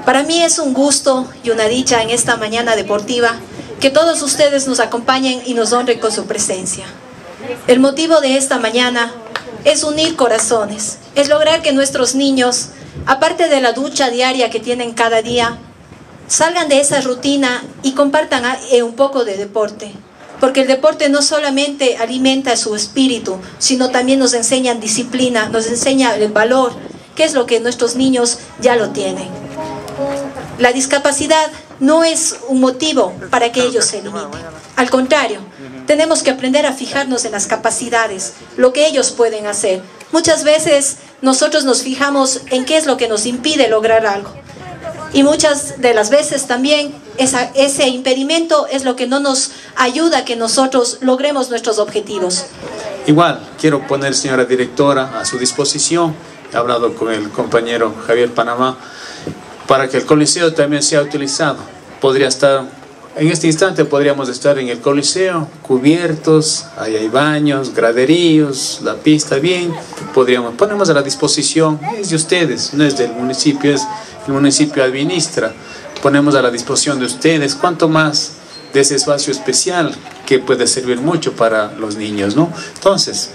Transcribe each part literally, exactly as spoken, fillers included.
Para mí es un gusto y una dicha en esta mañana deportiva que todos ustedes nos acompañen y nos honren con su presencia. El motivo de esta mañana es unir corazones, es lograr que nuestros niños, aparte de la ducha diaria que tienen cada día, salgan de esa rutina y compartan un poco de deporte. Porque el deporte no solamente alimenta su espíritu, sino también nos enseña disciplina, nos enseña el valor, que es lo que nuestros niños ya lo tienen. La discapacidad no es un motivo para que ellos se eliminen. Al contrario, tenemos que aprender a fijarnos en las capacidades, lo que ellos pueden hacer. Muchas veces nosotros nos fijamos en qué es lo que nos impide lograr algo. Y muchas de las veces también esa, ese impedimento es lo que no nos ayuda a que nosotros logremos nuestros objetivos. Igual, quiero poner, señora directora, a su disposición, he hablado con el compañero Javier Panamá, para que el coliseo también sea utilizado. Podría estar, en este instante podríamos estar en el coliseo, cubiertos, ahí hay baños, graderíos, la pista bien, podríamos, ponemos a la disposición, es de ustedes, no es del municipio, es el municipio administra, ponemos a la disposición de ustedes, cuanto más de ese espacio especial que puede servir mucho para los niños, ¿no? Entonces,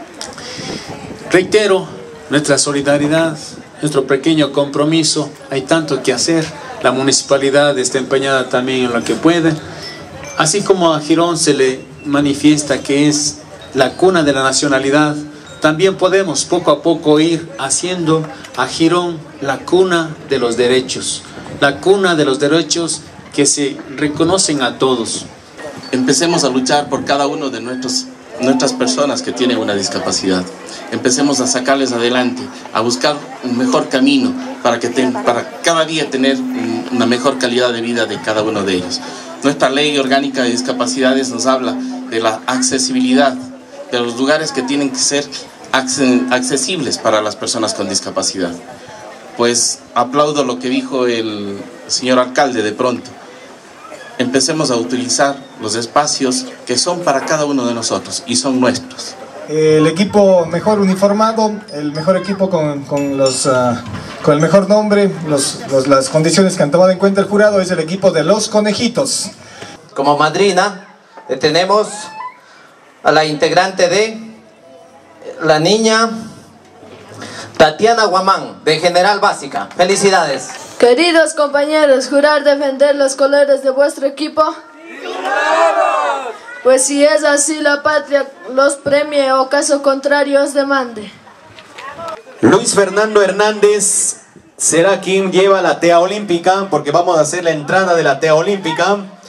reitero nuestra solidaridad, nuestro pequeño compromiso, hay tanto que hacer, la municipalidad está empeñada también en lo que puede, así como a Girón se le manifiesta que es la cuna de la nacionalidad, también podemos poco a poco ir haciendo a Girón la cuna de los derechos, la cuna de los derechos que se reconocen a todos. Empecemos a luchar por cada uno de nuestros, nuestras personas que tienen una discapacidad. Empecemos a sacarles adelante, a buscar un mejor camino para, que ten, para cada día tener una mejor calidad de vida de cada uno de ellos. Nuestra ley orgánica de discapacidades nos habla de la accesibilidad, de los lugares que tienen que ser accesibles para las personas con discapacidad. Pues aplaudo lo que dijo el señor alcalde de pronto. Empecemos a utilizar los espacios que son para cada uno de nosotros y son nuestros. El equipo mejor uniformado, el mejor equipo con, con, los, uh, con el mejor nombre, los, los, las condiciones que han tomado en cuenta el jurado es el equipo de los Conejitos. Como madrina tenemos a la integrante de la niña Tatiana Guamán, de General Básica. Felicidades. Queridos compañeros, ¿jurar defender los colores de vuestro equipo? Pues si es así, la patria los premie o caso contrario os demande. Luis Fernando Hernández será quien lleva la tea olímpica, porque vamos a hacer la entrada de la tea olímpica.